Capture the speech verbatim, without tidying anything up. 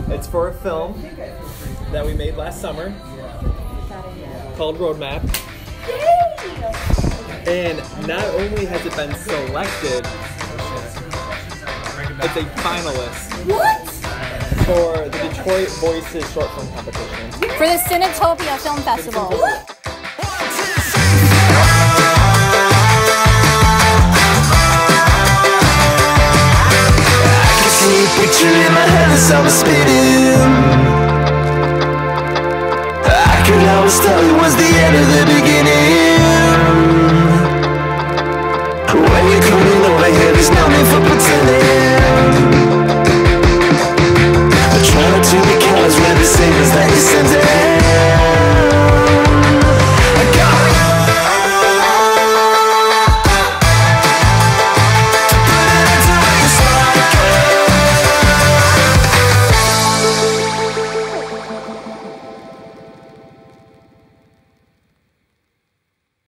It's for a film that we made last summer called Roadmap. And not only has it been selected, it's a finalist. What? For the Detroit Voices short film competition. For the Cinetopia Film Festival. What? Picture in my head as I was spinning. I could always tell it was the end of the beginning. When you're coming over here, there's no need for pretending. But trying to be careless with the same as that you send